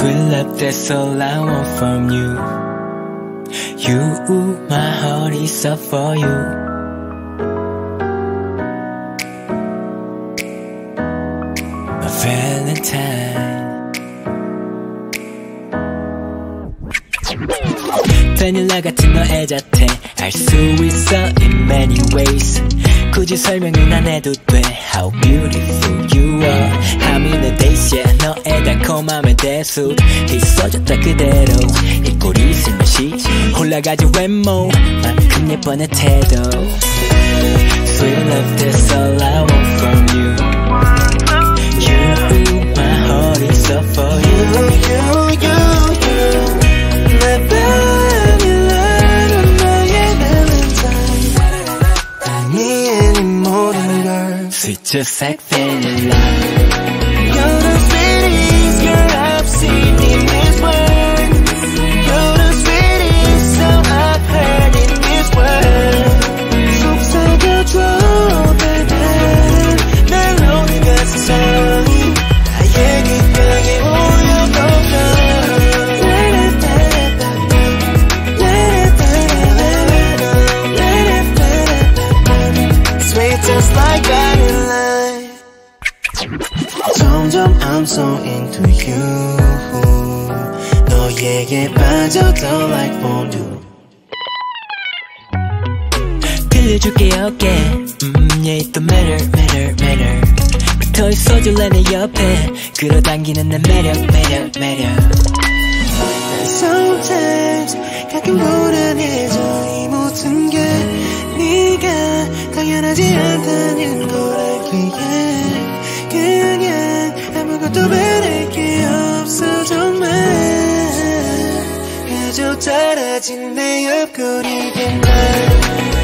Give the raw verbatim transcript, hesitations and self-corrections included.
Sweet love, that's all I want from you. You, my heart is up for you. My Valentine. 바닐라 같은 너의 자태 알 수 있어 in many ways. 굳이 설명은 안 해도 돼. How beautiful you are. I'm in a daze, yeah. 너의 달콤함에 dazzled. 있어졌다 그대로 입꼬리 슬며시 올라가지 외모만큼 예뻐 내 태도. Sweet love, that's all I want from you. You, my heart is up for you. You, you, you, my vanilla, 너의 Valentine. 아니 any 모든 걸 sweet just like vanilla. You're the sweetest girl I've seen in this world. You're the sweetest song I've heard in this world. 속삭여줘 baby 멜로디가 세상이 나에게 향해 오려거든. Sweet just like vanilla. 점점 I'm so into you. 너에게 빠져도 like fondue. 빌려줄게 어깨 음, yeah it don't matter matter matter 붙어 있어줄래 내 옆에 끌어당기는 내 매력 매력 매력. Sometimes 가끔 불안해져 이 모든 게 네가 당연하지 않다는 걸 알기에 그냥 아무것도 바랄 게 없어 정말. 그저 사라진 내 옆구리에만